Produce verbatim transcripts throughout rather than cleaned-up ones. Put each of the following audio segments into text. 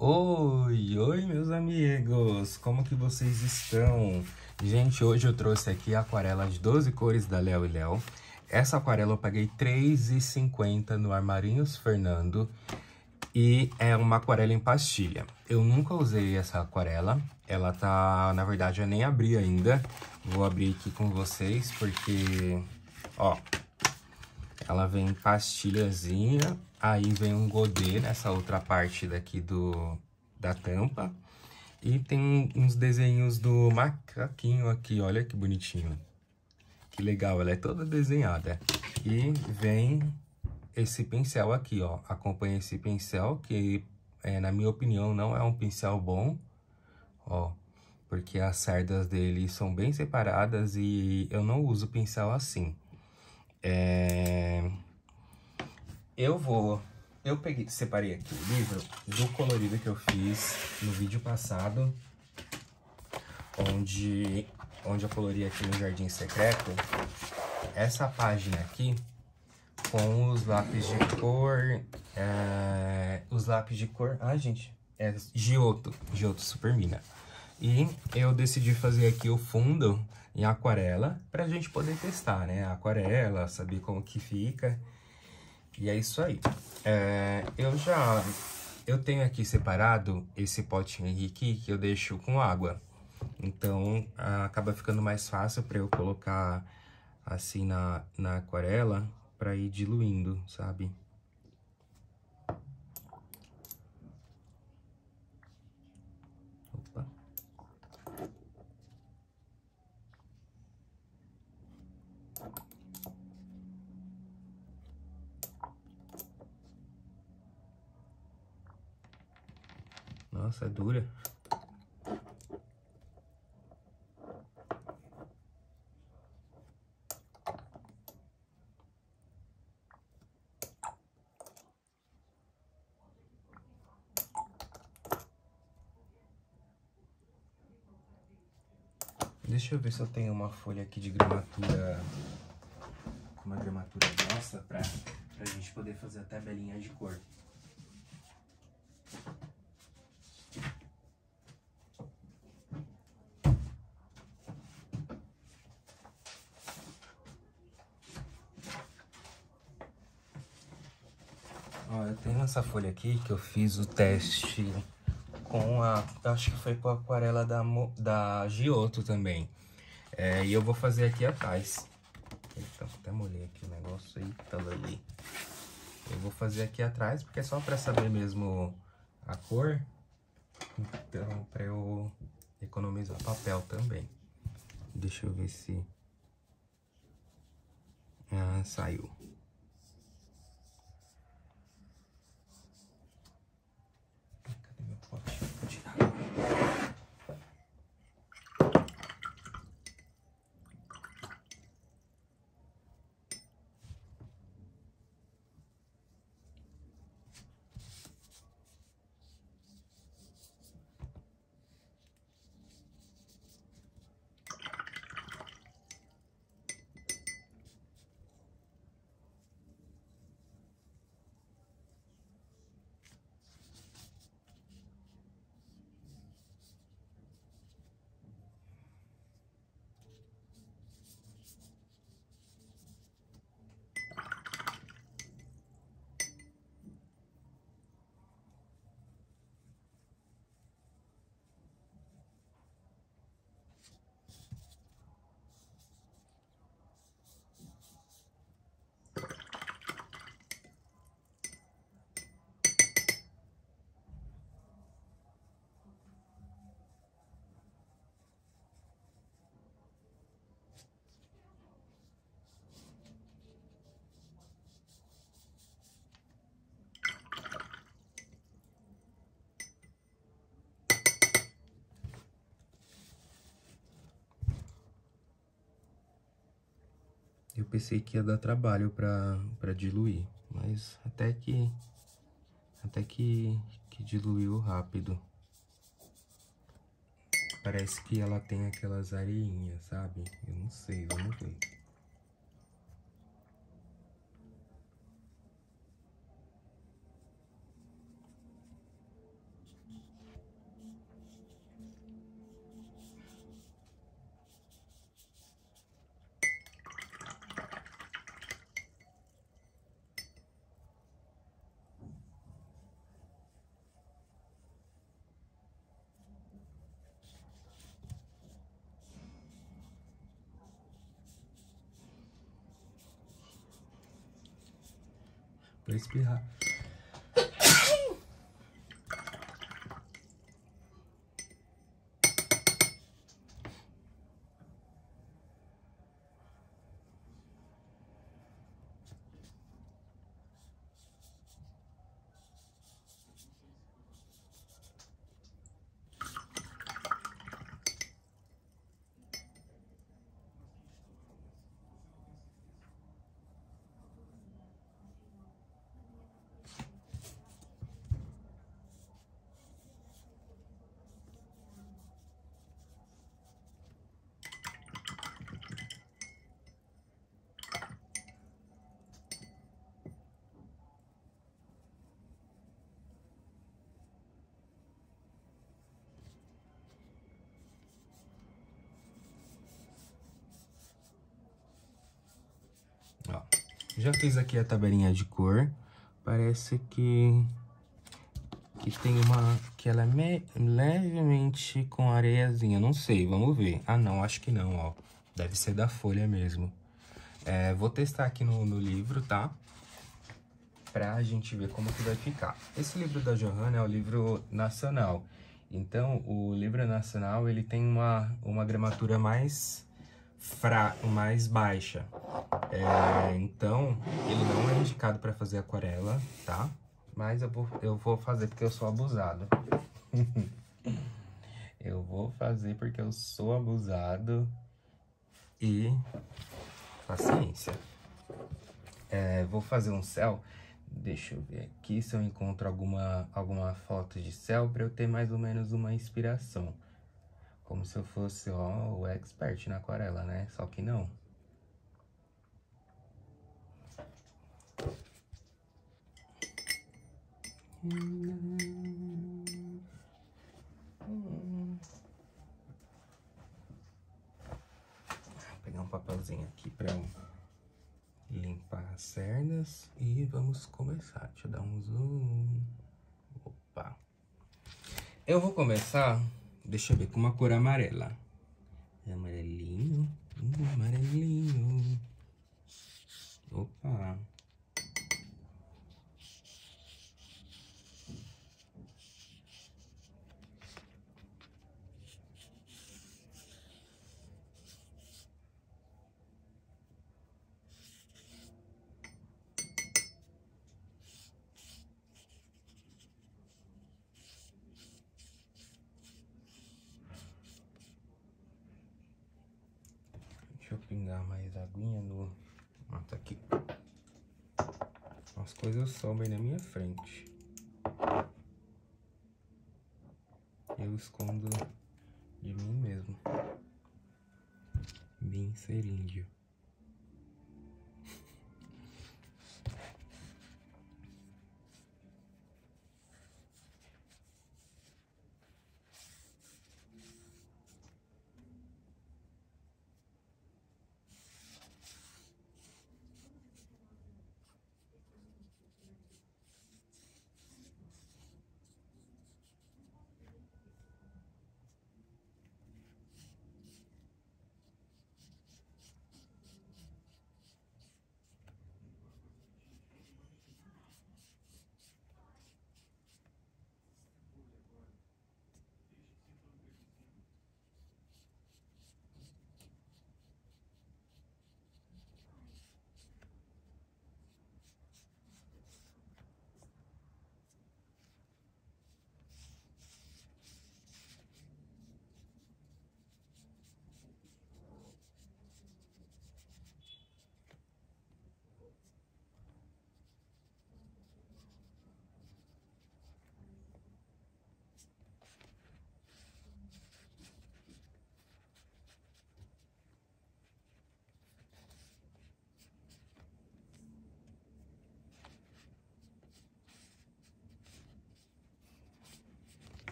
Oi, oi meus amigos, como que vocês estão? Gente, hoje eu trouxe aqui a aquarela de doze cores da Léo e Léo. Essa aquarela eu paguei três reais e cinquenta centavos no Armarinhos Fernando e é uma aquarela em pastilha. Eu nunca usei essa aquarela, ela tá, na verdade eu nem abri ainda. Vou abrir aqui com vocês porque, ó, ela vem em pastilhazinha, aí vem um godê nessa outra parte daqui do, da tampa. E tem uns desenhos do macaquinho aqui, olha que bonitinho. Que legal, ela é toda desenhada. E vem esse pincel aqui, ó. Acompanha esse pincel, que é, na minha opinião não é um pincel bom, ó. Porque as cerdas dele são bem separadas e eu não uso pincel assim. É... Eu vou... Eu peguei, separei aqui o livro do colorido que eu fiz no vídeo passado, onde, onde eu colori aqui no Jardim Secreto. Essa página aqui, com os lápis de cor, é, os lápis de cor, ah gente, é Giotto, Giotto Supermina. E eu decidi fazer aqui o fundo em aquarela, pra gente poder testar, né, a aquarela, saber como que fica. E é isso aí. É, eu já... Eu tenho aqui separado esse potinho aqui que eu deixo com água. Então, acaba ficando mais fácil para eu colocar assim na, na aquarela para ir diluindo, sabe? Opa. Nossa, é dura. Deixa eu ver se eu tenho uma folha aqui de gramatura, com uma gramatura grossa, pra, pra gente poder fazer até belinha de cor. Ó, eu tenho essa folha aqui que eu fiz o teste com a... acho que foi com a aquarela da, da Giotto também. É, e eu vou fazer aqui atrás. Eita, até molhei aqui o negócio. Eita, ali. Eu vou fazer aqui atrás, porque é só pra saber mesmo a cor. Então, pra eu economizar papel também. Deixa eu ver se... Ah, saiu. Cadê meu pote? Vou tirar. Eu pensei que ia dar trabalho pra, pra diluir, mas até que, até que, que diluiu rápido. Parece que ela tem aquelas areinhas, sabe? Eu não sei, vamos ver. pra espirrar. Ó, já fiz aqui a tabelinha de cor. Parece que que tem uma que ela é me, levemente com areiazinha, não sei, vamos ver. Ah, não, acho que não, ó. Deve ser da folha mesmo. É, vou testar aqui no, no livro, tá? Pra gente ver como que vai ficar. Esse livro da Johanna é o livro nacional. Então, o livro nacional, ele tem uma, uma gramatura mais fra, mais baixa. É, então, ele não é indicado para fazer aquarela, tá? Mas eu vou, eu vou fazer porque eu sou abusado. Eu vou fazer porque eu sou abusado. E paciência. É, vou fazer um céu. Deixa eu ver aqui se eu encontro alguma, alguma foto de céu para eu ter mais ou menos uma inspiração. Como se eu fosse, ó, o expert na aquarela, né? Só que não. Vou pegar um papelzinho aqui para eu limpar as cerdas e vamos começar. Deixa eu dar um zoom. Opa. Eu vou começar, deixa eu ver, com uma cor amarela. Amarelinho, hum, amarelinho. Opa. Deixa eu pingar mais aguinha no... Ah, tá aqui. As coisas sobem na minha frente. Eu escondo de mim mesmo. Bem ser índio.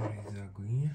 Mais aguinha.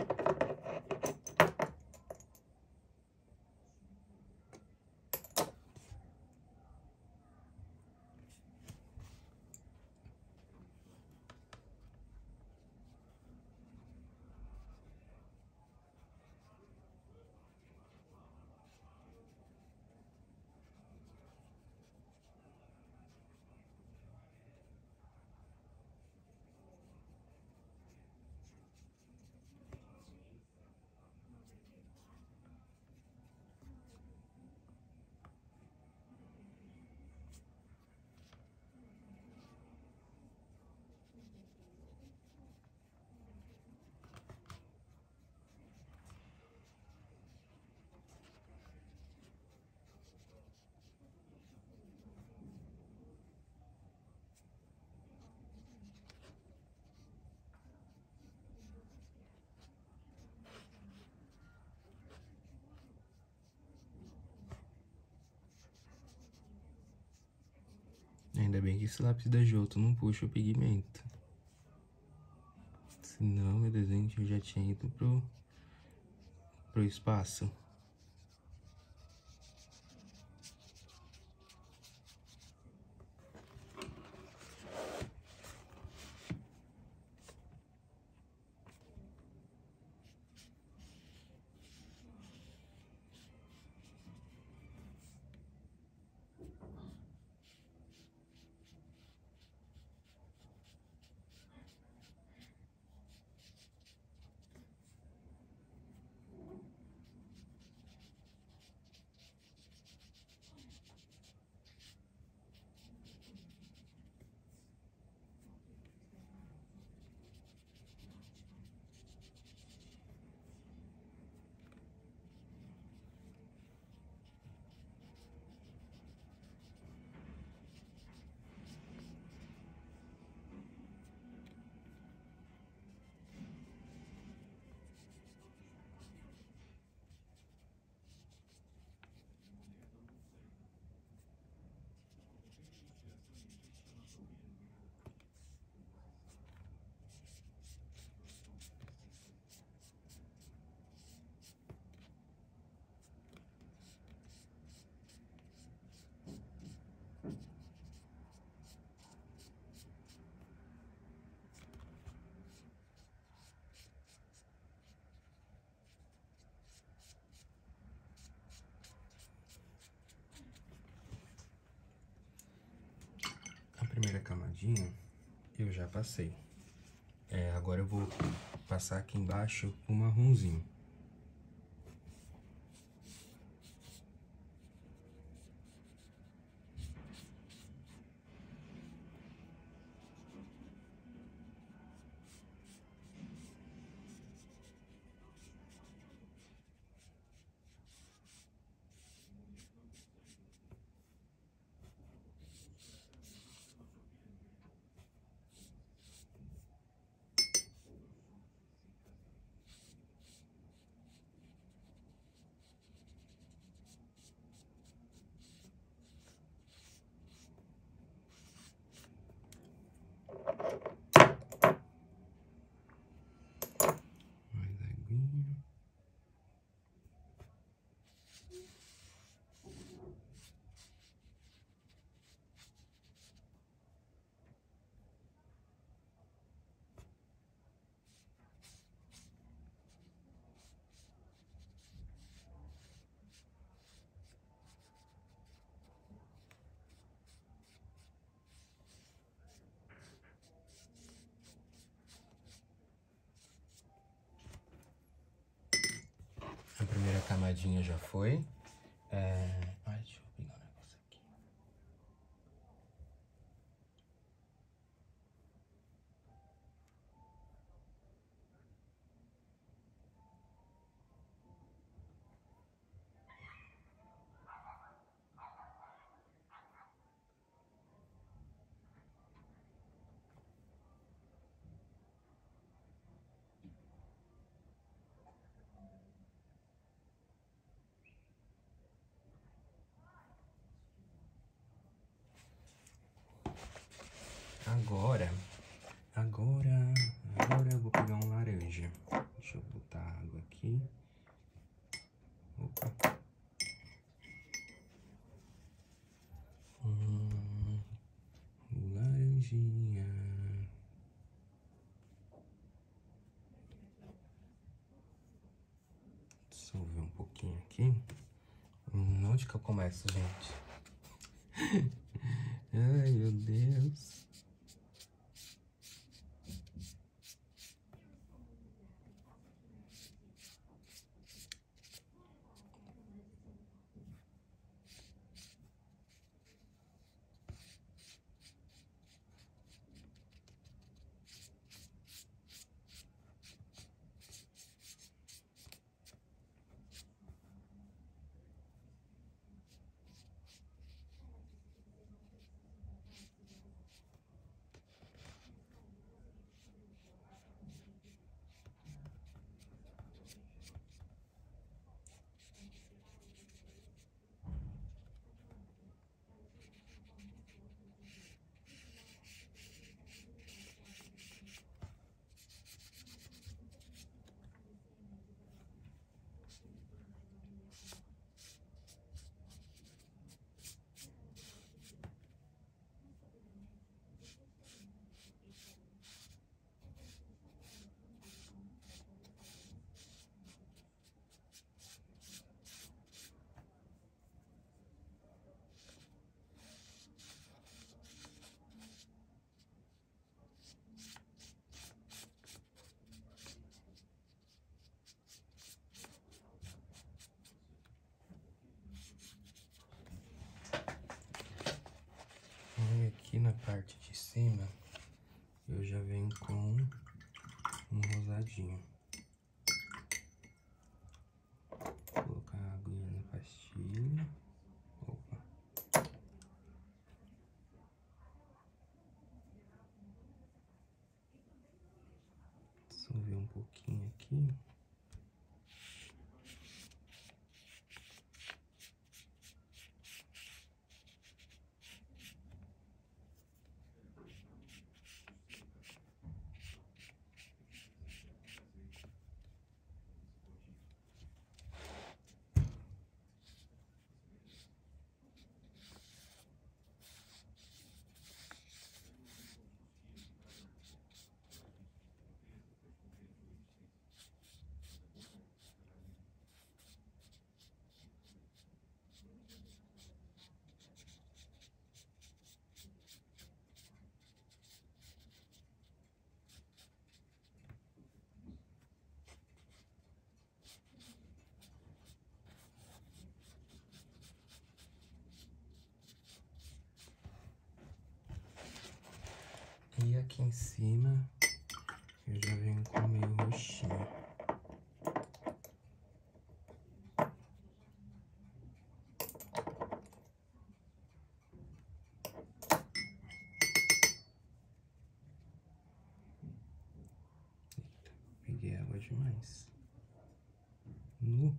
Ainda bem que esse lápis da Joto não puxa o pigmento. Senão meu desenho já tinha ido pro, pro espaço. Primeira camadinha eu já passei. É, agora eu vou passar aqui embaixo o marronzinho. Mais aguinha. A primeira camadinha já foi. É... Ai, deixa eu pegar um negócio aqui. Agora, agora, agora eu vou pegar um laranja. Dissolver um pouquinho aqui. Onde que eu começo, gente? Ai, meu Deus. E aqui na parte de cima, eu já venho com um rosadinho. Vou colocar a aguinha na pastilha. Opa. Dissolver um pouquinho aqui. E aqui em cima, eu já venho com meio roxinho. Eita, peguei água demais. Nu.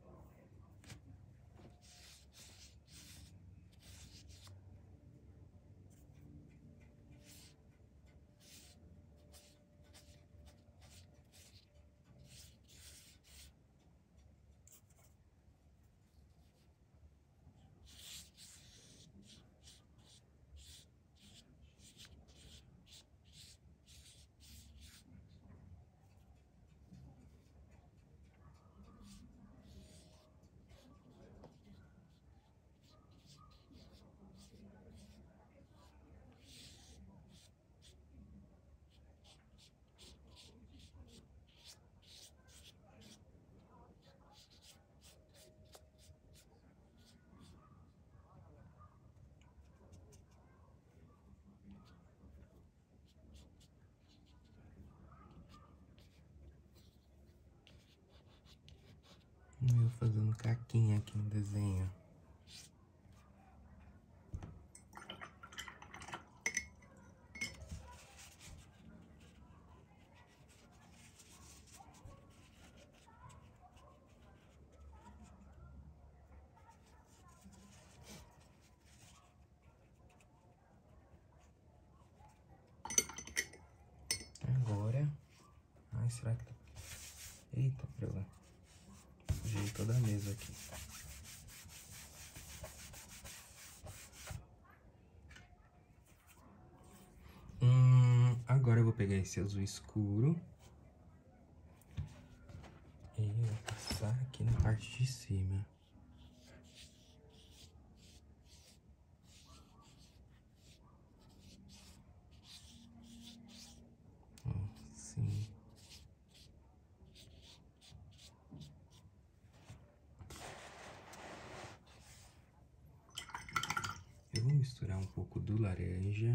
Eu fazendo caquinha aqui no desenho. Agora... Ai, será que tá... Eita, prela. Sujei toda a mesa aqui. Hum, agora eu vou pegar esse azul escuro. E vou passar aqui na parte parte de cima. Assim. Eu vou misturar um pouco do laranja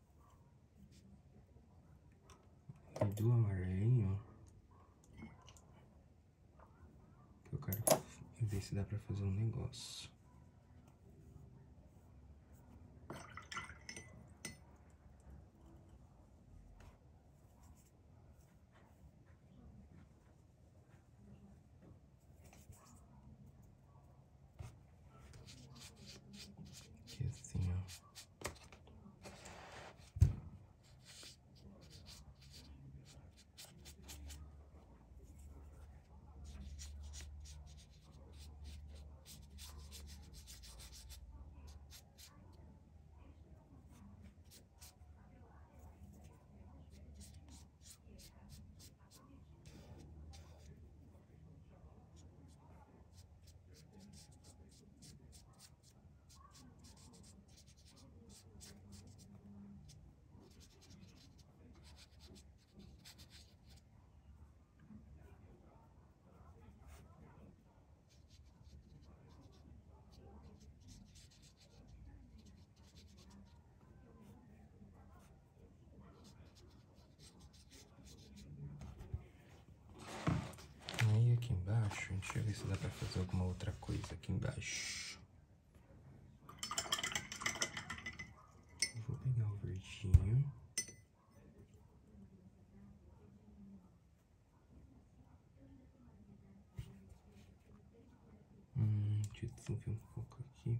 e do amarelinho. Eu quero ver se dá pra fazer um negócio. Aqui assim, ó. Aí aqui embaixo, deixa eu ver se dá pra fazer alguma outra coisa aqui embaixo. Vou pegar o verdinho. Hum, deixa eu desenvolver um pouco aqui.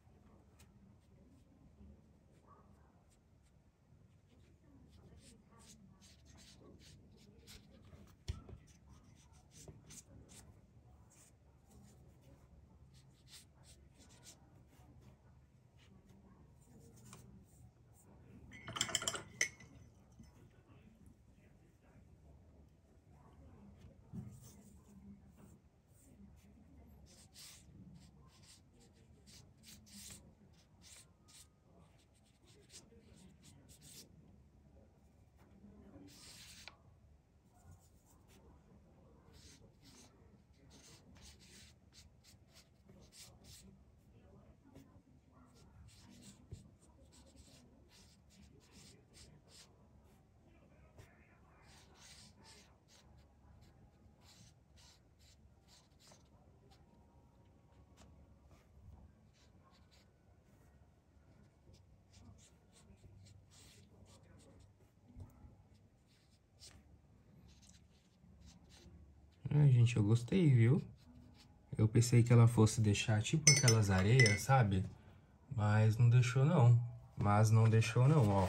Ai, gente, eu gostei, viu? Eu pensei que ela fosse deixar tipo aquelas areias, sabe? Mas não deixou, não. Mas não deixou, não, ó.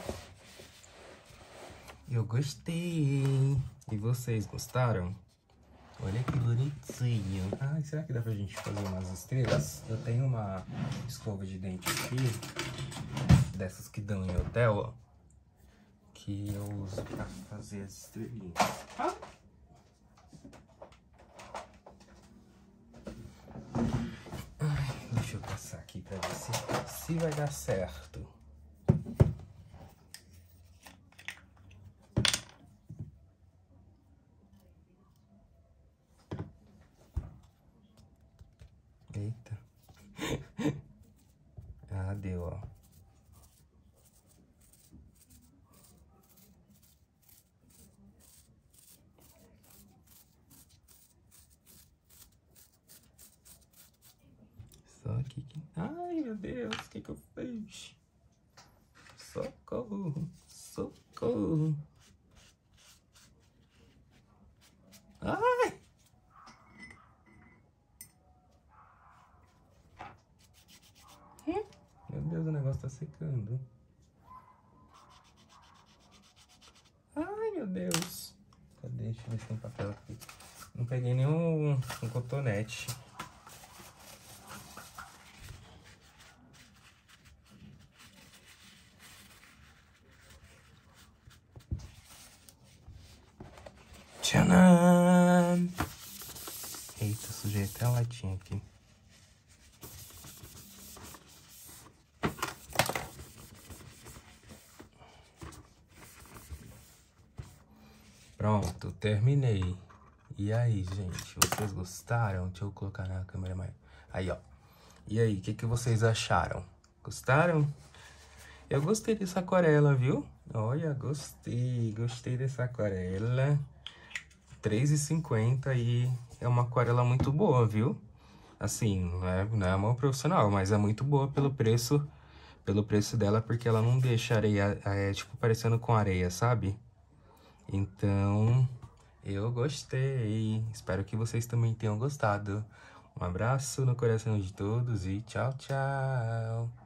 Eu gostei. E vocês gostaram? Olha que bonitinho. Ai, será que dá pra gente fazer umas estrelas? Eu tenho uma escova de dente aqui, dessas que dão em hotel, ó, que eu uso pra fazer as estrelinhas. Ah! Ai, deixa eu passar aqui pra ver se, se vai dar certo. Eita. Ah, deu, ó. Só aqui que... Ai, meu Deus, o que que eu fiz? Socorro, socorro. Ai! Hum? Meu Deus, o negócio tá secando. Ai, meu Deus. Cadê? Deixa eu ver se tem papel aqui. Não peguei nenhum um cotonete. Tcharam! Eita, sujei até a latinha aqui. Pronto, terminei. E aí, gente, vocês gostaram? Deixa eu colocar na câmera mais... Aí, ó. E aí, o que, que vocês acharam? Gostaram? Eu gostei dessa aquarela, viu? Olha, gostei. Gostei dessa aquarela. três reais e cinquenta e é uma aquarela muito boa, viu? Assim, não é, não é uma profissional, mas é muito boa pelo preço, pelo preço dela, porque ela não deixa areia, é, tipo, parecendo com areia, sabe? Então, eu gostei. Espero que vocês também tenham gostado. Um abraço no coração de todos e tchau, tchau!